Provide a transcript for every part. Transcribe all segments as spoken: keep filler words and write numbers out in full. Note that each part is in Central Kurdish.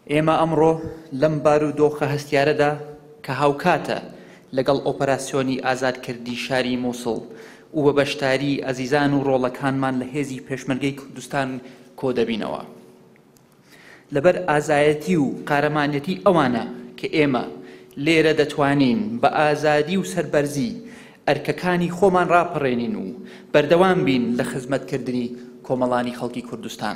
ئێمە ئەمڕۆ لەم بارودۆخە هەستیارەدا کە هاوکاتە لەگەڵ ئۆپەراسیۆنی ئازادکردنی شاری مووسڵ و بە بەشداری ئەزیزان و ڕۆڵەکانمان لە هێزی پێشمەرگەی کوردستان کۆ دەبینەوە. لەبەر ئازایەتی و قارەمانەتی ئەوانە کە ئێمە لێرە دەتوانین بە ئازادی و سەربەرزی ئەرکەکانی خۆمان ڕاپەڕێنین و بەردەوام بین لە خزمەتکردنی کۆمەڵانی خەڵکی کوردستان.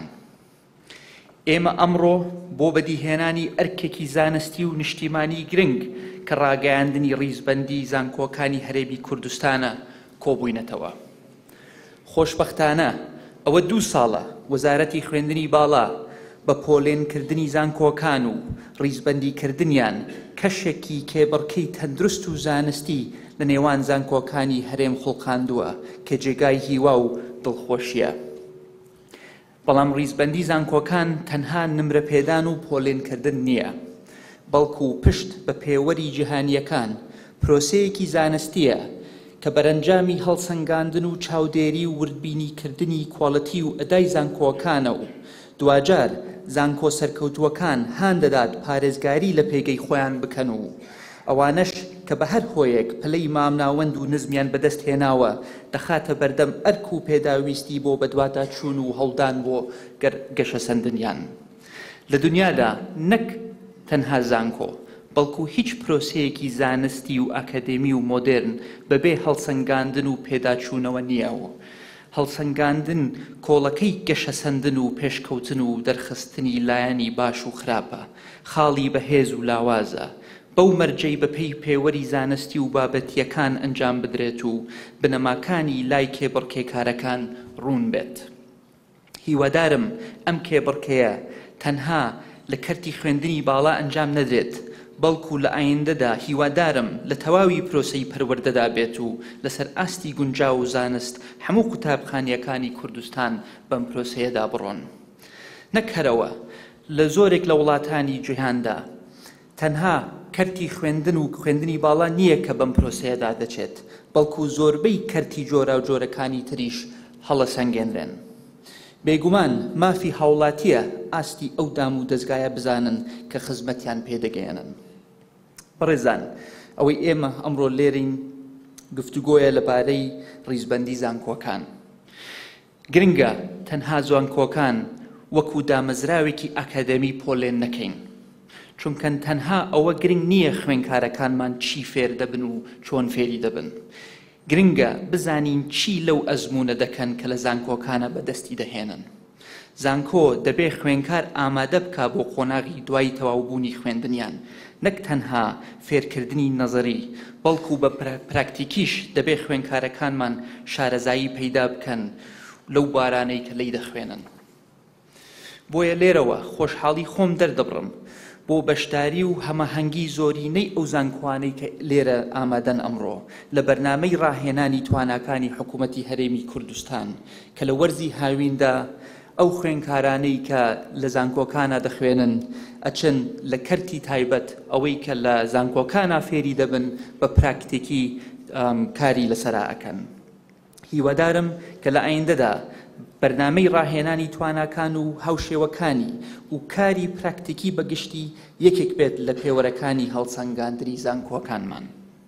ئێمە ئەمڕۆ بۆ بەدیهێنانی ئەرکێکی زانستی و نیشتیمانی گرنگ کە ڕاگەیاندنی ڕیزبەندی زانکۆکانی هەرێمی کوردستانە کۆبووینەتەوە. خۆشبەختانە ئەوە دوو ساڵە وەزارەتی خوێندنی باڵا بە پۆلێنکردنی زانکۆکان و ڕیزبەندیکردنیان کەشێکی کێبڕکەی تەندروست و زانستی لە نێوان زانکۆکانی هەرێم خوڵقاندووە کە جێگای هیوا و دڵخۆشیە. بەڵام ڕیزبەندی زانکۆکان تەنها نمرە پێدان و پۆلێنکردن نییە، بەڵکو و پشت بە پێوەری جیهانیەکان پرۆسەیەکی زانستیە کە بەرەنجامی هەڵسەنگاندن و چاودێری و وردبینیکردنی کۆڵەتی و ئەدای زانکۆکانە و دوجار زانکۆ سەرکەوتووەکان هان دەدات پارێزگاری لە پێگەی خۆیان بکەن و ئەوانەش کە بە هەر هۆیەک پلەی مامناوەند و نزمیان بەدەست هێناوە دەخاتە بەردەم ئەرک و پێداویستی بۆ بەدواتە چوون و هەڵدان بۆ گەشە سەندنیان. لە دنیادا نەک تەنها زانکۆ بەڵکو هیچ پرۆسەیەکی زانستی و ئاکادێمی و مۆدرن بەبێ هەڵسەنگاندن و پێداچوونەوە نییەوە. هەڵسەنگاندن کۆڵەکەی گەشەسەندن و پێشکەوتن و دەرخستنی لایەنی باش و خراپە، خاڵی بەهێز و لاوازە، بەو مەرجەی بەپێی پێوەری زانستی و بابەتیەکان ئەنجام بدرێت و بنەماکانی لای کێبڕکێکارەکان ڕوون بێت. هیوادارم ئەم کێبڕکەیە تەنها لە کەرتی خوێندنی باڵا ئەنجام نەدرێت، بەڵکو لە ئایندەدا هیوادارم لە تەواوی پرۆسەی پەروەردەدا بێت و لەسەر ئاستی گونجاو و زانست هەموو قوتابخانیەکانی کوردستان بەم پرۆسەیەدا بڕۆن. نەک هەرەوە لە زۆرێک لە وڵاتانی جیهاندا تەنها کەرتی خوێندن و خوێندنی باڵا نییە کە بەم پرۆسەیەدا دەچێت، بەڵکو زۆربەی کەرتی جۆرا و جۆرەکانی تریش هەڵە سەنگێنرێن. بێگومان مافی هاوڵاتیە ئاستی ئەو دام و دەستگایە بزانن کە خزمەتیان پێدەگەێنن. بەڕێزان، ئەوەی ئێمە ئەمڕۆ لێرین گفتوگۆیە لەبارەی ڕیزبەندی زانکۆکان. گرنگە تەنها زانکۆکان وەکو دامەزراوێکی ئاکادەمی پۆلێن نەکەین، چونکە تەنها ئەوە گرنگ نییە خوێنکارەکانمان چی فێر دەبن و چۆن فێری دەبن. گرنگە بزانین چی لەو ئەزمونە دەکەن کە لە زانکۆکانە بەدەستی دەهێنن. زانکۆ دەبێ خوێنکار ئامادە بکا بۆ قۆناغی دوای تەواوبوونی خوێندنیان، نەک تەنها فێرکردنی نەزەری، بەڵکو بە پراکتیکیش دەبێ خوێنکارەکانمان شارەزایی پەیدا بکەن لەو بارانەی کە لی دەخوێنن. بۆیە لێرەوە خۆشحاڵی خۆم دەردەبڕم بۆ بەشداری و هەماهەنگی زۆرینەی ئەو زانکۆانەی کە لێرە ئامادەن ئەمڕۆ لە بەرنامەی ڕاهێنانی تواناکانی حکوومەتی هەرێمی کوردستان کە لە وەرزی هاویندا ئەو خوێنکارانەی کە لە زانکۆکانە دەخوێنن ئەچن لە کەرتی تایبەت ئەوەی کە لە زانکۆکانە فێری دەبن بە پراکتیکی کاری لەسەرا ئەکەن. هیوادارم کە لە ئایندەدا بەرنامەی ڕاهێنانی تواناکان و هاوشێوەکانی و کاری پراکتیکی بەگشتی یەکێک بێت لە پێوەرەکانی هەڵسەنگاندنی زانکۆکانمان.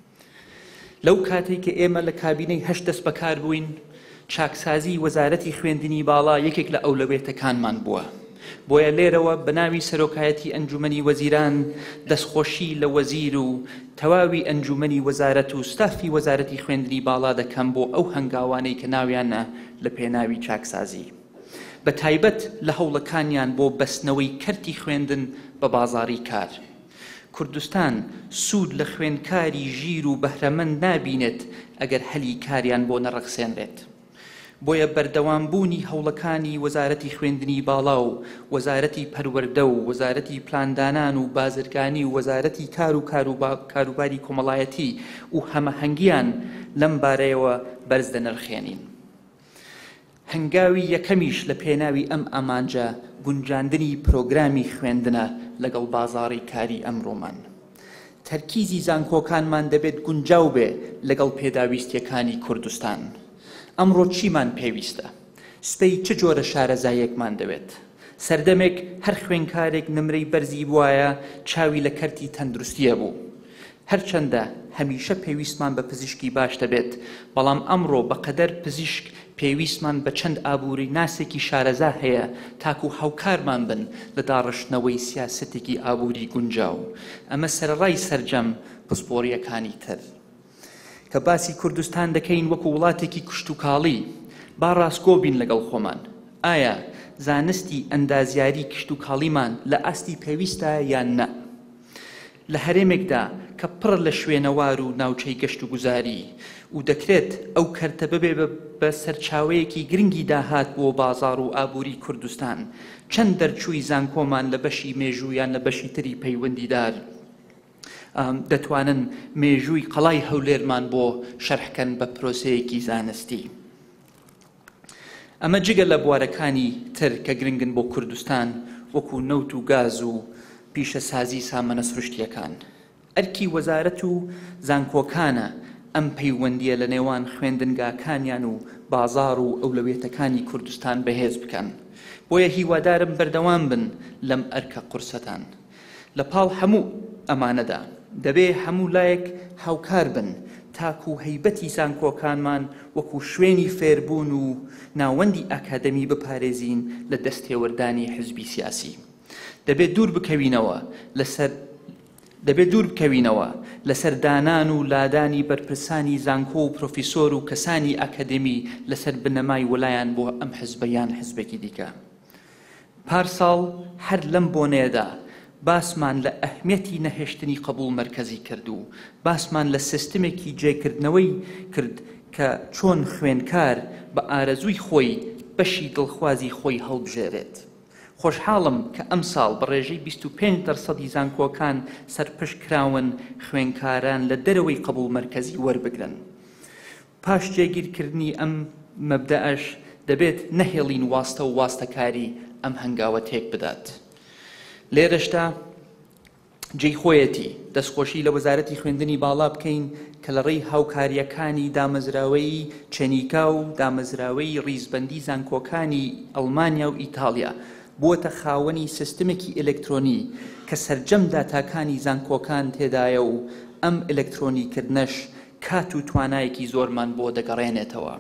لەو کاتێک کە ئێمە لە کابینەی هەشت دەست بەکار بووین، چاکسازی وەزارەتی خوێندنی باڵا یەکێک لە ئەولەوێتەکانمان بووە. بۆیە لێرەوە بە ناوی سەرۆکایەتی ئەنجومەنی وەزیران دەستخۆشی لە وەزیر و تەواوی ئەنجومەنی وەزارەت و ستافی وەزارەتی خوێندنی باڵا دەکەم بۆ ئەو هەنگاوانەی کە ناویانە لە پێناوی چاکسازی، بە تایبەت لە هەوڵەکانیان بۆ بەستنەوەی کەرتی خوێندن بە بازاڕی کار. کوردستان سوود لە خوێنکاری ژیر و بەهرەمەند نابینێت ئەگەر هەلی کاریان بۆ نەڕەخسێنرێت. بۆیە بەردەوامبوونی هەوڵەکانی وەزارەتی خوێندنی باڵا و وەزارەتی پەروەردە و وەزارەتی پلاندانان و بازرگانی و وەزارەتی کار و کاروباری کۆمەڵایەتی و هەمەهەنگیان لەم بارەیەوە بەرز دەنرخێنین. هەنگاوی یەکەمیش لە پێناوی ئەم ئامانجە گونجاندنی پرۆگرامی خوێندنە لەگەڵ بازاڕی کاری ئەمڕۆمان. تەرکیزی زانکۆکانمان دەبێت گونجاو بێ لەگەڵ پێداویستیەکانی کوردستان. ئەمڕۆ چیمان پێویستە؟ سبەی چ جۆرە شارەزایەکمان دەوێت؟ سەردەمێک هەر خوێندکارێک نمرەی بەرزی بوایە چاوی لە کەرتی تەندروستیە بوو. هەرچەندە هەمیشە پێویستمان بە پزیشکی باش دەبێت، بەڵام ئەمڕۆ بەقەدەر پزیشک پێویستمان بە چەند ئابووری ناسێکی شارەزا هەیە تاکو هاوکارمان بن لە داڕشتنەوەی سیاسەتێکی ئابووری گونجاو. ئەمە سەرڕای سەرجەم پسپۆڕیەکانی تر. کە باسی کوردستان دەکەین وەکو وڵاتێکی کشت و کاڵی، با ڕاستگۆ بین لەگەڵ خۆمان. ئایا زانستی ئەندازیاری کشت و کاڵیمان لە ئاستی پێویستە یان نە؟ لە هەرێمێکدا کە پڕ لە شوێنەوار و ناوچەی گەشت و گوزاری و دەکرێت ئەو کەرتە ببێ بە سەرچاوەیەکی گرنگی داهات بۆ بازاڕ و ئابووری کوردستان، چەند دەرچووی زانکۆمان لە بەشی مێژوو یان لە بەشی تری پەیوەندیدار دەتوانن مێژووی قەڵای هەولێرمان بۆ شەرحکەن بە پرۆسەیەکی زانستی. ئەمە جگە لە بوارەکانی تر کە گرنگن بۆ کوردستان وەکو نەوت و گاز و پیشەسازی سامانە سروشتیەکان. ئەرکی وەزارەت و زانکۆکانە ئەم پەیوەندیە لە نێوان خوێندنگاکانیان و بازاڕ و ئەولەوێتەکانی کوردستان بەهێز بکەن. بۆیە هیوادارم بەردەوام بن لەم ئەرکە قورسەتان. لە پاڵ هەموو ئەمانەدا دەبێ هەموو لایەک هاوکار بن تاکو هەیبەتی زانکۆکانمان وەکو شوێنی فێربوون و ناوەندی ئاکادەمی بپارێزین لە دەستێوەردانی حزبی سیاسی. دەبێت دوور بکەوینەوە لەسەر دەبێت دوور بکەوینەوە لەسەر دانان و لادانی بەرپرسانی زانکۆ و پرۆفیسۆر و کەسانی ئاکادمی لەسەر بنەمای وەلایان بۆ ئەم حزبەیان حزبێکی دیکە. پارساڵ هەر لەم بۆنەیەدا باسمان لە ئەهمیەتی نەهێشتنی قبول مرکزی کرد و باسمان لە سیستمێکی جێکردنەوەی کرد کە چۆن خوێندکار بە ئارەزووی خۆی بەشی دڵخوازی خۆی هەڵبژێرێت. خۆشحاڵم کە ئەم ساڵ بە ڕێژەی بیست و پێنج دەرسەدی زانکۆکان سەرپشت کراون خوێندکاران لە دەرەوەی قبول مرکزی وەربگرن. پاش جێگیرکردنی ئەم مەبدەئەش دەبێت نەهێڵین واستە و واستەکاری ئەم هەنگاوە تێک بدات. لێرەشتا جێی خۆیەتی دەستخۆشی لە وەزارەتی خوێندنی باڵا بکەین کە لە ڕێی هاوکاریەکانی دامەزراوەی چەنیکا و دامەزراوەی ڕیزبەندی زانکۆکانی ئەڵمانیا و ئیتالیا بۆتە خاوەنی سیستمێکی ئێلکترۆنی کە سەرجەم داتاکانی زانکۆکان تێدایە و ئەم ئێلکترۆنیکردنەش کات و توانایەکی زۆرمان بۆ دەگەڕێنێتەوە.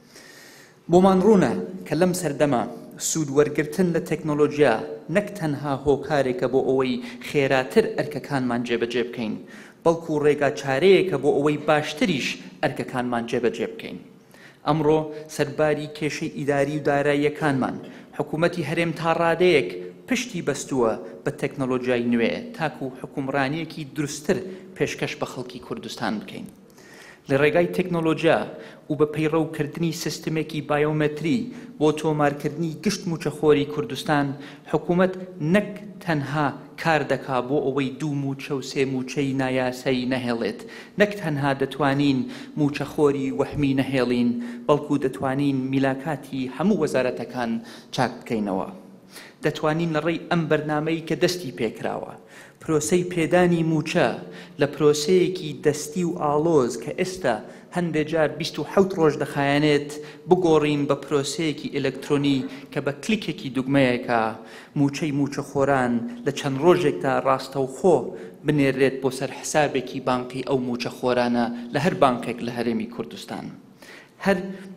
بۆمان ڕوونە کە لەم سەردەما سوود وەرگرتن لە تەکنۆلۆژیا نەک تەنها هۆکارێکە بۆ ئەوەی خێراتر ئەرکەکانمان جێبەجێ بکەین، بەڵکو ڕێگا چارەیەکە بۆ ئەوەی باشتریش ئەرکەکانمان جێبەجێ بکەین. ئەمڕۆ سەرباری کێشەی ئیداری و داراییەکانمان حکوومەتی هەرێم تا ڕادەیەک پشتی بەستووە بە تەکنۆلۆژیای نوێ تاکو حکومڕانیەکی دروستتر پێشکەش بە خەڵکی کوردستان بکەین. لە ڕێگای تەکنۆلۆژیا و بە پەیڕەوکردنی سیستمێکی بایۆمەتری بۆ تۆمارکردنی گشت موچەخۆری کوردستان حکوومەت نەک تەنها کار دەکا بۆ ئەوەی دوو موچە و سێ موچەی نایاسایی نەهێڵێت، نەک تەنها دەتوانین موچەخۆری وەهمی نەهێڵین، بەڵکو دەتوانین میلاکاتی هەموو وەزارەتەکان چاک بکەینەوە. دەتوانین لە ڕێی ئەم بەرنامەی کە دەستی پێکراوە پرۆسەی پێدانی موچە لە پرۆسەیەکی دەستی و ئاڵۆز کە ئێستا هەندێک جار بیست و حەوت ڕۆژ دەخایەنێت بگۆڕین بە پرۆسەیەکی ئێلکترۆنی کە بە کلیکێکی دوگمەیەکە موچەی موچەخۆران لە چەند ڕۆژێکدا ڕاستەوخۆ بنێرێت بۆ سەر حسابێکی بانقی ئەو موچەخۆرانە لە هەر بانکێک لە هەرێمی کوردستان. هەر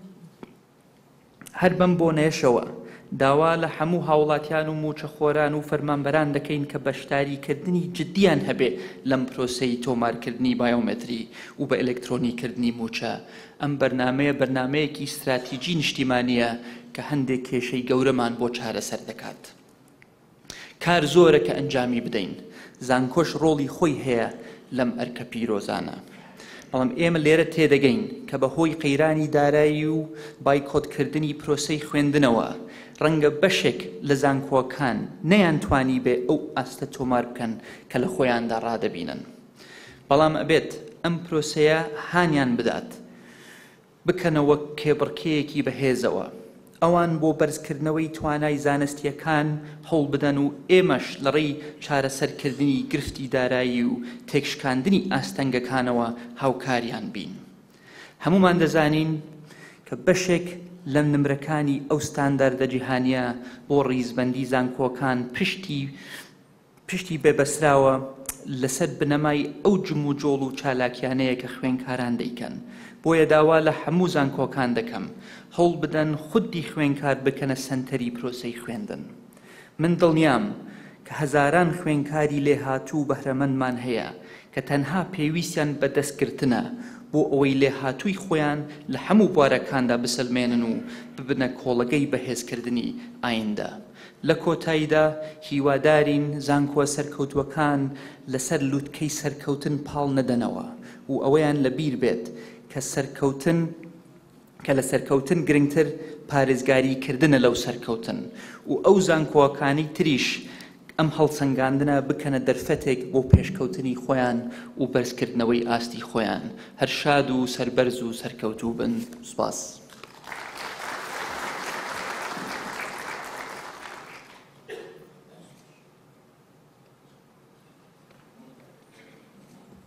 هەر بەم بۆنەیەشەوە داوا لە هەموو هاوڵاتیان و موچەخۆران و فەرمانبەران دەکەین کە بەشداریکردنی جدیان هەبێ لەم پرۆسەی تۆمارکردنی بایۆمەتری و بە ئێلکترۆنیکردنی موچە. ئەم بەرنامەیە بەرنامەیەکی استراتیجی نیشتیمانیە کە هەندێک کێشەی گەورەمان بۆ چارەسەر دەکات. کار زۆرە کە ئەنجامی بدەین، زانکۆش ڕۆڵی خۆی هەیە لەم ئەرکە پیرۆزانە. بەڵام ئێمە لێرە تێدەگەین کە بەهۆی قەیرانی دارایی و بایکۆتکردنی پرۆسەی خوێندنەوە ڕەنگە بەشێک لە زانکۆکان نەیانتوانی بێ ئەو ئاستە تۆمار بکەن کە لە خۆیاندا ڕادەبینن. بەڵام ئەبێت ئەم پرۆسەیە هانیان بدات بکەنەوە کێبڕکەیەکی بەهێزەوە، ئەوان بۆ بەرزکردنەوەی توانای زانستیەکان هەوڵ بدەن و ئێمەش لە ڕێی چارەسەرکردنی گرفتی دارایی و تێکشکاندنی ئاستەنگەکانەوە هاوکاریان بین. هەمومان دەزانین کە بەشێک لەم نمرەکانی ئەو ستاندەردە جیهانیە بۆ ڕیزبەندی زانکۆکان پشتی پشتی بێبەسراوە لەسەر بنەمای ئەو جم و جۆڵ و چالاکیانەیە کە خوێنکاران دەیکەن. بۆیە داوا لە هەموو زانکۆکان دەکەم هەوڵ بدەن خودی خوێنکار بکەنە سەنتەری پرۆسەی خوێندن. من دڵنیام کە هەزاران خوێنکاری لێهاتوو بەهرەمەندمان هەیە کە تەنها پێویستیان بە دەستگرتنە بۆ ئەوەی لێهاتووی خۆیان لە هەموو بوارەکاندا بسلمێنن و ببنە کۆڵگەی بەهێزکردنی ئایندە. لە کۆتاییدا هیوادارین زانکۆ سەرکەوتووەکان لەسەر لووتکەی سەرکەوتن پاڵ نەدەنەوە و ئەوەیان لەبیر بێت کە سەرکەوتن کە لە سەرکەوتن گرنگتر پارێزگاریکردنە لەو سەرکەوتن و ئەو زانکۆکانی تریش ئەم هەڵسەنگاندنە بکەنە دەرفەتێک بۆ پێشکەوتنی خۆیان و بەرزکردنەوەی ئاستی خۆیان. هەر شاد و سەربەرز و سەرکەوتوو بن. سوپاس.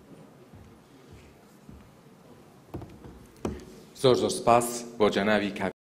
زۆر زۆر سپاس بۆ جەناوی